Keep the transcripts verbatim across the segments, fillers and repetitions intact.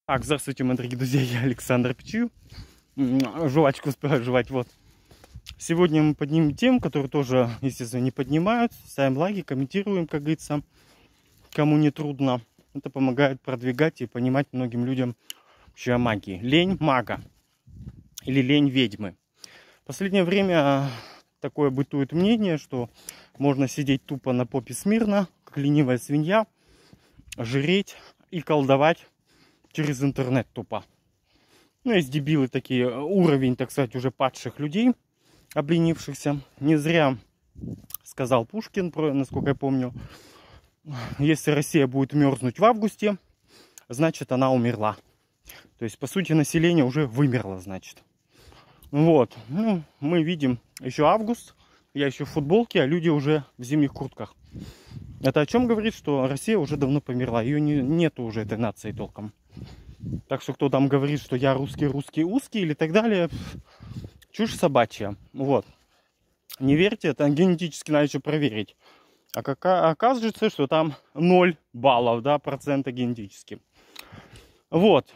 А, здравствуйте, мои дорогие друзья, я Александр Пичу. Жвачку успеваю жевать, вот. Сегодня мы поднимем тему, которую тоже, естественно, не поднимают. Ставим лайки, комментируем, как говорится, кому не трудно. Это помогает продвигать и понимать многим людям вообще о магии. Лень мага или лень ведьмы. В последнее время такое бытует мнение, что можно сидеть тупо на попе смирно, как ленивая свинья, жреть и колдовать через интернет тупо. Ну, есть дебилы такие, уровень, так сказать, уже падших людей, обленившихся. Не зря сказал Пушкин, насколько я помню, если Россия будет мерзнуть в августе, значит, она умерла. То есть, по сути, население уже вымерло, значит. Вот, ну, мы видим еще август, я еще в футболке, а люди уже в зимних куртках. Это о чем говорит, что Россия уже давно померла, ее не, нету уже этой нации толком. Так что кто там говорит, что я русский, русский, узкий или так далее, чушь собачья. Вот. Не верьте, это генетически надо еще проверить. А как, оказывается, что там ноль баллов, да, процента генетически. Вот.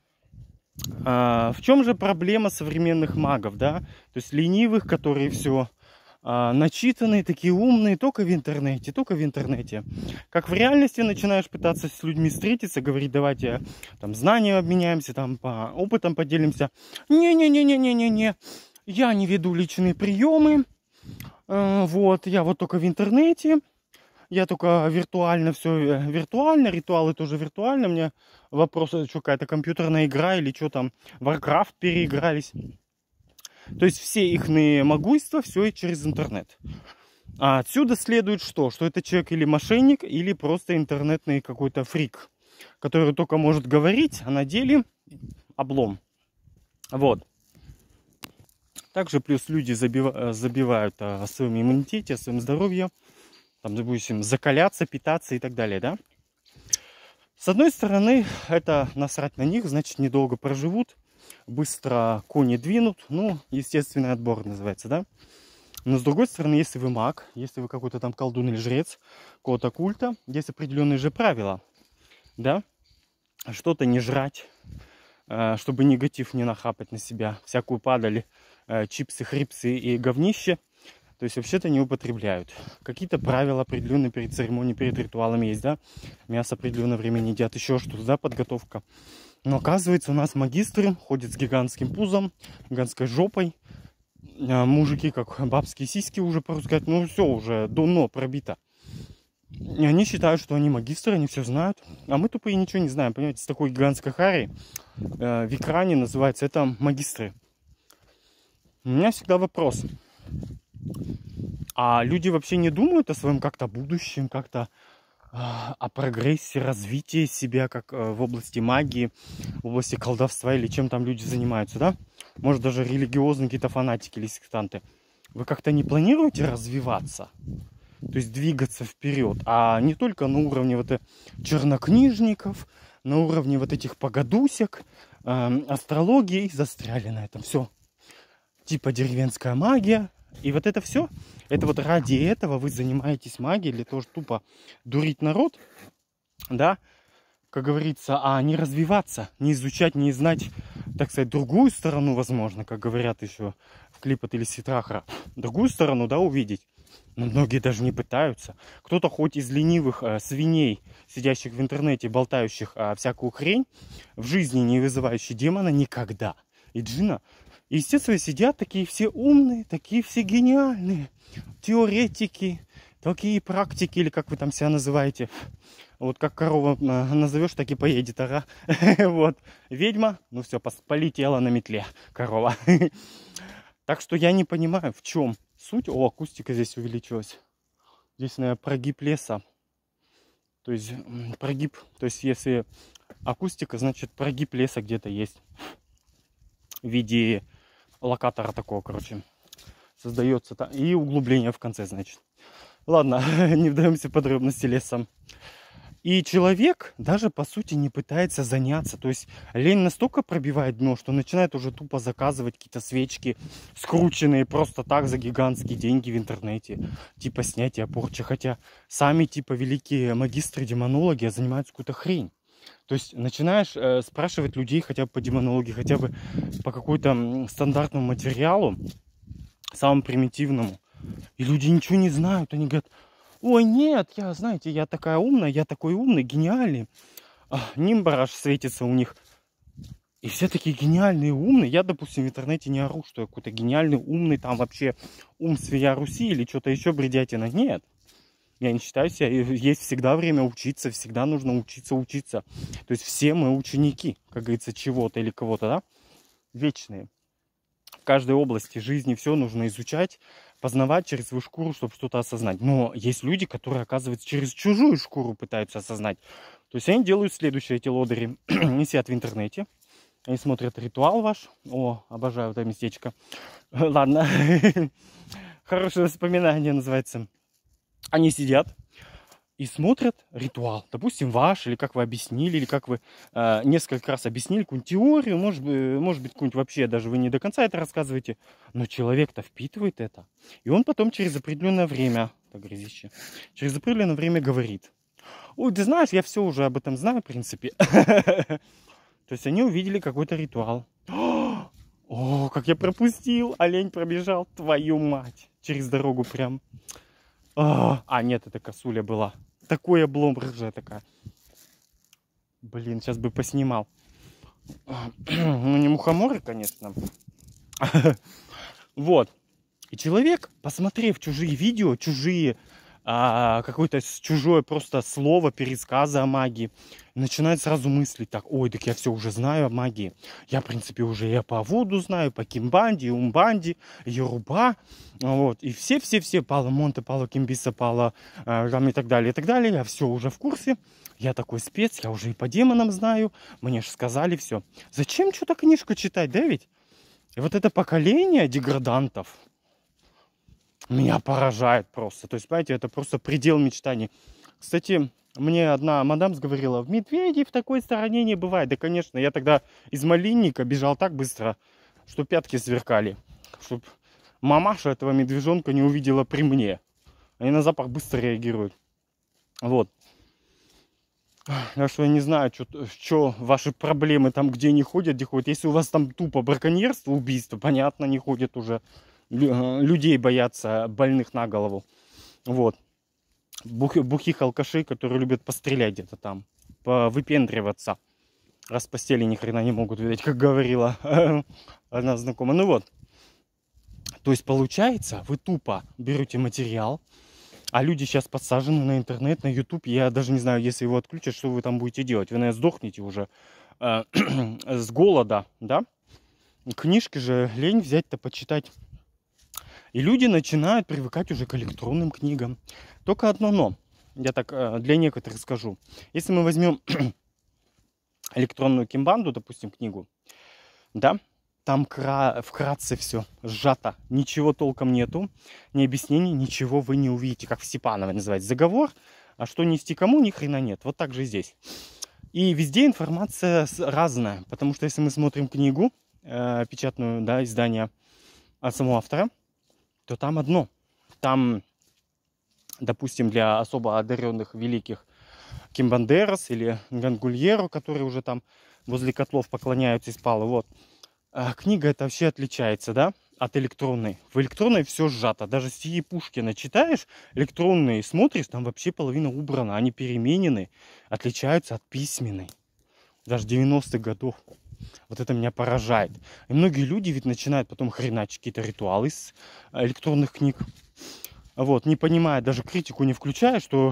А, в чем же проблема современных магов, да? То есть ленивых, которые все а, начитанные, такие умные, только в интернете, только в интернете. Как в реальности начинаешь пытаться с людьми встретиться, говорить, давайте там знания обменяемся, там по опытам поделимся. Не-не-не-не-не-не-не, я не веду личные приемы, а, вот, я вот только в интернете. Я только виртуально, все виртуально, ритуалы тоже виртуально. У меня вопрос, что какая-то компьютерная игра или что там, Warcraft переигрались. То есть все их могущества, все через интернет. А отсюда следует что? Что это человек или мошенник, или просто интернетный какой-то фрик, который только может говорить, а на деле облом. Вот. Также плюс люди забивают, забивают о своем иммунитете, о своем здоровье. Там, допустим, закаляться, питаться и так далее, да? С одной стороны, это насрать на них, значит, недолго проживут, быстро кони двинут, ну, естественный отбор называется, да? Но с другой стороны, если вы маг, если вы какой-то там колдун или жрец какого-то культа, есть определенные же правила, да? Что-то не жрать, чтобы негатив не нахапать на себя, всякую падаль, чипсы, хрипсы и говнище. То есть вообще-то не употребляют. Какие-то правила определенные перед церемонией, перед ритуалом есть, да? Мясо определенное время не едят, еще что-то, да, подготовка. Но оказывается, у нас магистры ходят с гигантским пузом, гигантской жопой. А мужики, как бабские сиськи уже, по-русски сказать, ну все, уже дно пробито. И они считают, что они магистры, они все знают. А мы тупые ничего не знаем, понимаете? С такой гигантской харей э, в экране называется это магистры. У меня всегда вопрос. А люди вообще не думают о своем как-то будущем, как-то э, о прогрессе, развитии себя, как э, в области магии, в области колдовства или чем там люди занимаются, да? Может, даже религиозные какие-то фанатики или сектанты. Вы как-то не планируете развиваться? То есть двигаться вперед, а не только на уровне вот этих чернокнижников, на уровне вот этих погодусек, э, астрологии, застряли на этом все. Типа деревенская магия. И вот это все, это вот ради этого вы занимаетесь магией, для того, чтобы тупо дурить народ, да, как говорится, а не развиваться, не изучать, не знать, так сказать, другую сторону, возможно, как говорят еще в клипах или Ситрахра, другую сторону, да, увидеть. Но многие даже не пытаются. Кто-то хоть из ленивых э, свиней, сидящих в интернете, болтающих э, всякую хрень, в жизни не вызывающий демона никогда. И джина. И, естественно, сидят такие все умные, такие все гениальные, теоретики, такие практики, или как вы там себя называете. Вот как корова назовешь, так и поедет, ага. Вот. Ведьма, ну все, полетела на метле корова. Так что я не понимаю, в чем суть. О, акустика здесь увеличилась. Здесь, наверное, прогиб леса. То есть прогиб, то есть если акустика, значит прогиб леса где-то есть. В виде локатора такого, короче, создается. И углубление в конце, значит. Ладно, не вдаемся в подробности леса. И человек даже, по сути, не пытается заняться. То есть лень настолько пробивает дно, что начинает уже тупо заказывать какие-то свечки, скрученные просто так за гигантские деньги в интернете. Типа снятия порчи. Хотя сами, типа, великие магистры-демонологи занимаются какую-то хрень. То есть начинаешь э, спрашивать людей хотя бы по демонологии, хотя бы по какой-то стандартному материалу, самому примитивному. И люди ничего не знают. Они говорят: ой, нет, я, знаете, я такая умная, я такой умный, гениальный. А, нимбар аж светится у них. И все такие гениальные, умные. Я, допустим, в интернете не ору, что я какой-то гениальный, умный, там вообще ум свея Руси или что-то еще бредятина. Нет. Я не считаю себя. Есть всегда время учиться, всегда нужно учиться, учиться. То есть все мы ученики, как говорится, чего-то или кого-то, да? Вечные. В каждой области жизни все нужно изучать, познавать через свою шкуру, чтобы что-то осознать. Но есть люди, которые, оказывается, через чужую шкуру пытаются осознать. То есть они делают следующее, эти лодыри. Они сидят в интернете, они смотрят ритуал ваш. О, обожаю это местечко. Ладно. Хорошее воспоминание называется. Они сидят и смотрят ритуал. Допустим, ваш, или как вы объяснили, или как вы э, несколько раз объяснили какую-нибудь теорию, может быть, может быть, какую-нибудь вообще даже вы не до конца это рассказываете, но человек-то впитывает это. И он потом через определенное время, так, грязище, через определенное время говорит: ой, ты знаешь, я все уже об этом знаю, в принципе. То есть они увидели какой-то ритуал. О, как я пропустил, олень пробежал, твою мать, через дорогу прям. А, нет, это косуля была. Такой облом, рыжая такая. Блин, сейчас бы поснимал. Ну, не мухоморы, конечно. Вот. И человек, посмотрев чужие видео, чужие, а, какое-то чужое просто слово, пересказы о магии, начинает сразу мыслить так: ой, так я все уже знаю о магии. Я, в принципе, уже и по Вуду знаю, по Кимбанди, и Умбанди, Йоруба. Вот. И все-все-все, Пала Монте, Пала Кимбиса, Пала э, там и так далее, и так далее. Я все уже в курсе. Я такой спец, я уже и по демонам знаю. Мне же сказали все. Зачем что-то книжку читать, да ведь? И вот это поколение деградантов меня поражает просто. То есть, понимаете, это просто предел мечтаний. Кстати, мне одна мадам говорила: в медведи в такой стороне не бывает. Да, конечно, я тогда из малинника бежал так быстро, что пятки сверкали. Чтоб мамаша этого медвежонка не увидела при мне. Они на запах быстро реагируют. Вот. Так что я не знаю, что ваши проблемы там, где они ходят, где ходят. Если у вас там тупо браконьерство, убийство, понятно, не ходят уже. Людей боятся, больных на голову. Вот. Бух, бухих алкашей, которые любят пострелять где-то там, повыпендриваться. Раз в постели ни хрена не могут, видать, как говорила одна знакомая. Ну вот. То есть получается, вы тупо берете материал, а люди сейчас подсажены на интернет, на YouTube. Я даже не знаю, если его отключат, что вы там будете делать. Вы, наверное, сдохнете уже э, с голода, да? Книжки же лень взять-то почитать. И люди начинают привыкать уже к электронным книгам. Только одно но. Я так э, для некоторых скажу. Если мы возьмем электронную Кимбанду, допустим, книгу, да, там кра- вкратце все сжато, ничего толком нету, ни объяснений, ничего вы не увидите, как в Степановой называется заговор, а что нести кому, ни хрена нет. Вот так же и здесь. И везде информация разная, потому что если мы смотрим книгу, э, печатную, да, издание от самого автора, то там одно. Там, допустим, для особо одаренных великих Кимбандерас или Гангульеру, которые уже там возле котлов поклоняются из Палы, вот. А книга эта вообще отличается, да, от электронной. В электронной все сжато. Даже стихи Пушкина читаешь, электронные смотришь, там вообще половина убрана. Они переменены, отличаются от письменной. Даже девяностых годов. Вот это меня поражает. И многие люди ведь начинают потом хреначить какие-то ритуалы из электронных книг. Вот, не понимая, даже критику не включая, что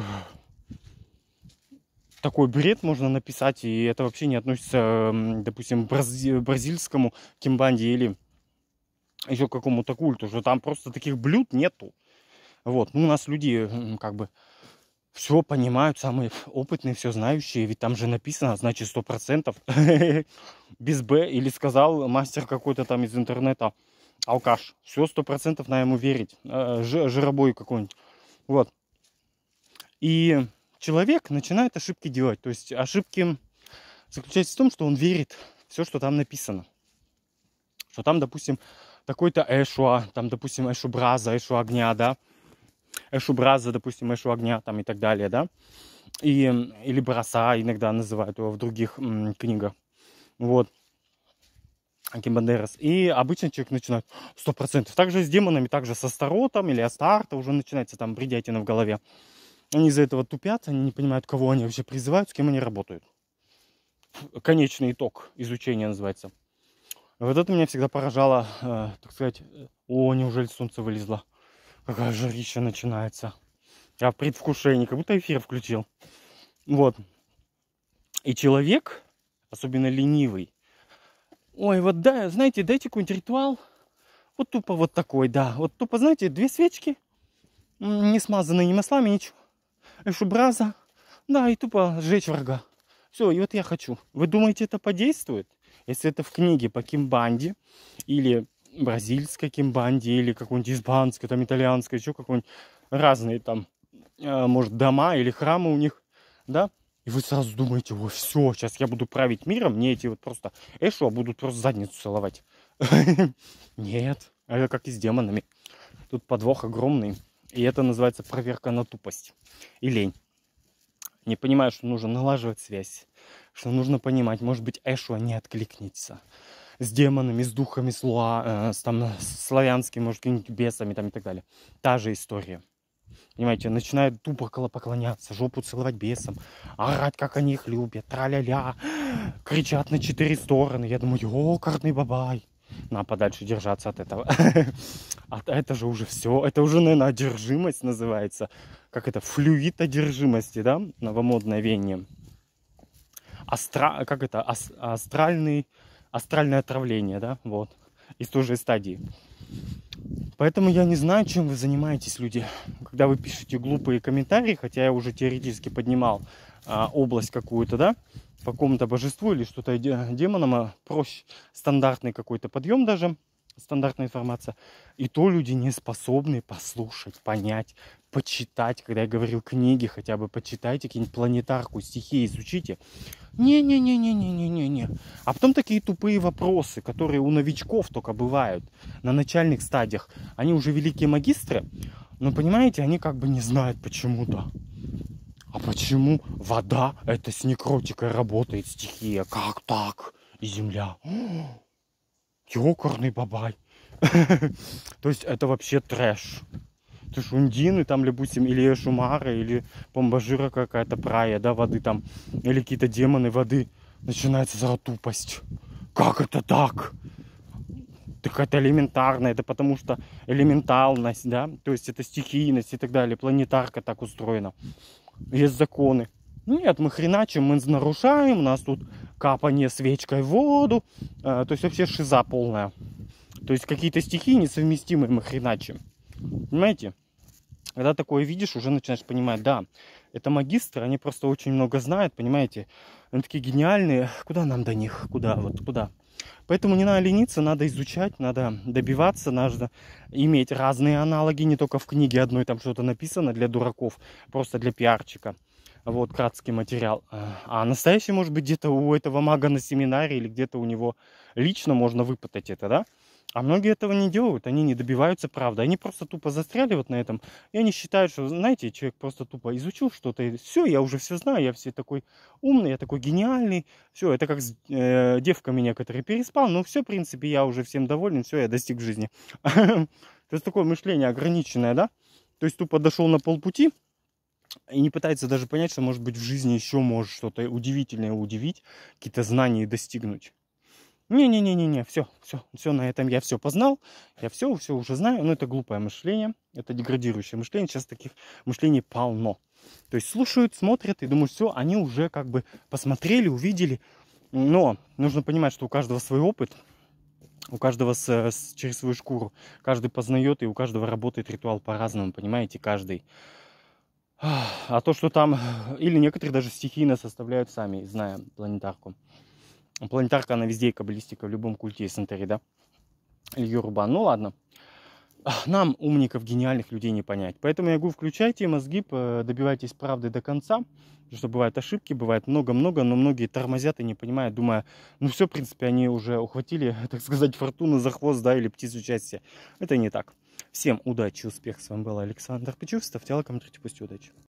такой бред можно написать, и это вообще не относится, допустим, к брази- бразильскому Кимбанди или еще к какому-то культу, что там просто таких блюд нету. Вот, ну, у нас люди как бы все понимают, самые опытные, все знающие, ведь там же написано, значит, сто процентов без Б, или сказал мастер какой-то там из интернета, алкаш, все, сто процентов на ему верить, жиробой какой-нибудь, вот. И человек начинает ошибки делать, то есть ошибки заключаются в том, что он верит в все, что там написано, что там, допустим, такой-то Эшуа, там, допустим, Эшу Браза, Эшу Огня, да, Эшу Браза, допустим, Эшу Огня, там и так далее, да. И, или броса иногда называют его в других м, книгах. Вот. Кимбандерас. И обычно человек начинает сто процентов. Также с демонами, также со Старотом или Астарта уже начинается там бредятина в голове. Они из-за этого тупят, они не понимают, кого они вообще призывают, с кем они работают. Конечный итог изучения называется. Вот это меня всегда поражало, э, так сказать, о, неужели солнце вылезло? Какая жарища начинается. Я в предвкушении, как будто эфир включил. Вот. И человек, особенно ленивый, ой, вот да, знаете, дайте какой-нибудь ритуал. Вот тупо вот такой, да. Вот тупо, знаете, две свечки, не смазанные ни маслами, ничего. Шубраза, да, и тупо сжечь врага. Все, и вот я хочу. Вы думаете, это подействует? Если это в книге по кимбанде, или бразильской кимбанде, или какой-нибудь испанской, там итальянской, еще какой-нибудь, разные там, может, дома или храмы у них, да? И вы сразу думаете, ой, все, сейчас я буду править миром, мне эти вот просто эшо будут просто задницу целовать. Нет, это как и с демонами. Тут подвох огромный. И это называется проверка на тупость и лень. Не понимаю, что нужно налаживать связь, что нужно понимать, может быть, эшо не откликнется. С демонами, с духами, с, луа, э, с, там, с славянскими, может, какими-нибудь бесами там, и так далее. Та же история. Понимаете, начинают тупо поклоняться, жопу целовать бесам, орать, как они их любят, тра-ля-ля, кричат на четыре стороны. Я думаю, ёкарный бабай. Надо подальше держаться от этого. А это же уже все. Это уже, наверное, одержимость называется. Как это? Флюид одержимости, да? Новомодное веяние. Астра... Как это? Ас... Астральный... Астральное отравление, да? Вот. Из той же стадии. Поэтому я не знаю, чем вы занимаетесь, люди. Когда вы пишете глупые комментарии, хотя я уже теоретически поднимал а, область какую-то, да? По какому-то божеству или что-то демонам, а проще стандартный какой-то подъем даже, стандартная информация. И то люди не способны послушать, понять, почитать. Когда я говорил книги, хотя бы почитайте, какие-нибудь планетарку, стихи изучите. Не-не-не-не-не-не-не-не. А потом такие тупые вопросы, которые у новичков только бывают на начальных стадиях. Они уже великие магистры, но, понимаете, они как бы не знают почему-то. А почему вода, это с некротикой работает стихия? Как так? И земля. Ёкарный бабай. То есть это вообще трэш. То есть ундины там, допустим, или шумара, или помбажира какая-то прая, да, воды там, или какие-то демоны воды. Начинается сразу тупость. Как это так? Так это элементарно, это потому что элементальность, да, то есть это стихийность и так далее. Планетарка так устроена. Есть законы. Нет, мы хреначим, мы нарушаем, у нас тут капание свечкой в воду. Э, то есть вообще шиза полная. То есть какие-то стихи несовместимые мы хреначим. Понимаете? Когда такое видишь, уже начинаешь понимать, да, это магистры, они просто очень много знают, понимаете? Они такие гениальные. Куда нам до них? Куда? Вот куда? Поэтому не надо лениться, надо изучать, надо добиваться, надо иметь разные аналоги, не только в книге одной там что-то написано для дураков, просто для пиарчика. Вот, краткий материал. А настоящий, может быть, где-то у этого мага на семинаре или где-то у него лично можно выпытать это, да? А многие этого не делают, они не добиваются правды. Они просто тупо застряливают на этом. И они считают, что, знаете, человек просто тупо изучил что-то. И все, я уже все знаю, я все такой умный, я такой гениальный. Все, это как с э, девками некоторые переспал. Ну все, в принципе, я уже всем доволен, все, я достиг жизни. То есть такое мышление ограниченное, да? То есть тупо дошел на полпути и не пытается даже понять, что, может быть, в жизни еще может что-то удивительное удивить, какие-то знания достигнуть. Не-не-не-не-не, все, все, все, на этом я все познал, я все, все уже знаю, но это глупое мышление, это деградирующее мышление, сейчас таких мышлений полно. То есть слушают, смотрят и думают, все, они уже как бы посмотрели, увидели, но нужно понимать, что у каждого свой опыт, у каждого с, с, через свою шкуру, каждый познает, и у каждого работает ритуал по-разному, понимаете, каждый. А то, что там, или некоторые даже стихийно составляют сами, зная планетарку. Планетарка, она везде, и каббалистика, в любом культе эсентерии, да? Или Йорубан. Ну ладно. Нам, умников, гениальных людей, не понять. Поэтому я говорю, включайте мозги, добивайтесь правды до конца. Потому что бывают ошибки, бывает много-много, но многие тормозят и не понимают, думая, ну все, в принципе, они уже ухватили, так сказать, фортуну за хвост, да, или птицу счастья. Это не так. Всем удачи, успехов. С вами был Александр Пичук. Ставьте лайк, комментируйте, пусть удачи.